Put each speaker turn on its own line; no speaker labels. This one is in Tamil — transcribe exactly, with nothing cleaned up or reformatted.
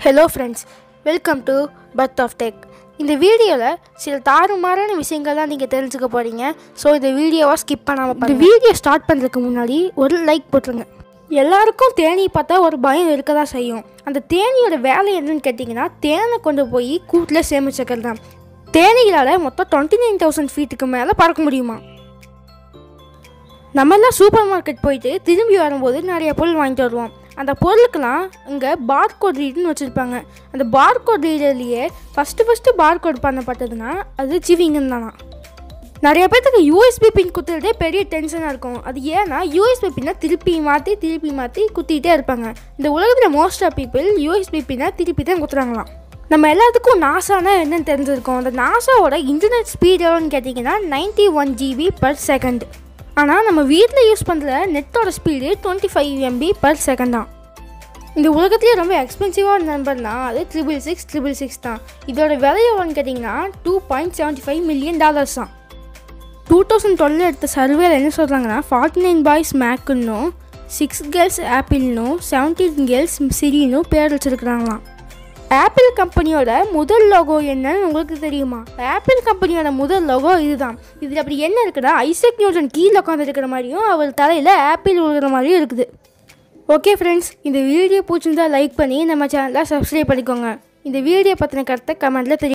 Hello friends, welcome to Birth of Tech. இந்த வீடியோவில் சில தாறுமாறான விஷயங்கள்லாம் நீங்கள் தெரிஞ்சுக்க போகிறீங்க. ஸோ இந்த வீடியோவை ஸ்கிப் பண்ணாமல் பாருங்க. இந்த வீடியோ ஸ்டார்ட் பண்ணுறதுக்கு முன்னாடி ஒரு லைக் போட்டுருங்க. எல்லாருக்கும் தேனி பார்த்தா ஒரு பயம் இருக்க தான் செய்யும். அந்த தேனியோட வேலை என்னன்னு கேட்டிங்கன்னா, தேனை கொண்டு போய் கூட்டில் சேமிச்சுக்கிறது தான். தேனிகளால் மொத்தம் டுவெண்ட்டி நைன் தௌசண்ட் ஃபீட்டுக்கு மேலே பறக்க முடியுமா? நம்மெல்லாம் சூப்பர் மார்க்கெட் போயிட்டு திரும்பி வரும்போது நிறைய பொருள் வாங்கிட்டு வருவோம். அந்த பொருளுக்கெல்லாம் இங்கே பார்கோட் ரீடுன்னு வச்சுருப்பாங்க. அந்த பார்கோட் ரீடர்லேயே ஃபஸ்ட்டு ஃபஸ்ட்டு பார்கோட் பண்ணப்பட்டதுன்னா அது சிவிங்கன்னு தானா. நிறைய பேர்த்துக்கு யூஎஸ்பி பின் குத்துறதே பெரிய டென்ஷனாக இருக்கும். அது ஏன்னா யூஎஸ்பி பின்னை திருப்பி மாற்றி திருப்பி மாற்றி குத்திகிட்டே இருப்பாங்க. இந்த உலகத்தில் மோஸ்ட் ஆஃப் பீப்புள் யூஎஸ்பி பின்னை திருப்பி தான் குத்துறாங்களாம். நம்ம எல்லாத்துக்கும் நாசானா என்னன்னு தெரிஞ்சிருக்கோம். அந்த நாசாவோட இன்டர்நெட் ஸ்பீட் எவ்வளோன்னு கேட்டிங்கன்னா ninety one GB per second. ஆனால் நம்ம வீட்டில் யூஸ் பண்ணுற நெட்டோட speed twenty five MB per second தான். இந்த உலகத்துலேயே ரொம்ப எக்ஸ்பென்சிவான நம்பர்னா அது ட்ரிபிள் சிக்ஸ் ட்ரிபிள் சிக்ஸ் தான். இதோட விலை எவ்வளோன்னு கேட்டிங்கன்னா two point seventy five million dollars தான். டூ தௌசண்ட் டுவெல் எடுத்த சர்வேல என்ன சொல்கிறாங்கன்னா, ஃபார்ட்டி நைன் பாய்ஸ் மேக்குன்னும் சிக்ஸ் கேர்ள்ஸ் ஆப்பிள்னும் செவன்டீன் கேர்ள்ஸ் சிரினும் பேர் வச்சுருக்குறாங்களாம். ஆப்பிள் கம்பெனியோட முதல் லோகோ என்னன்னு உங்களுக்கு தெரியுமா? ஆப்பிள் கம்பெனியோட முதல் லோகோ இதுதான். இதில் அப்படி என்ன இருக்குன்னா, ஐசக் நியூட்டன் கீழே உட்காந்து இருக்கிற மாதிரியும் அவர் தலையில் ஆப்பிள் விழுகிற மாதிரியும் இருக்குது. ஓகே ஃப்ரெண்ட்ஸ், இந்த வீடியோ பிடிச்சிருந்தா லைக் பண்ணி நம்ம சேனலை சப்ஸ்கிரைப் பண்ணிக்கோங்க. இந்த வீடியோ பற்றின கருத்தை கமெண்ட்டில் தெரியும்.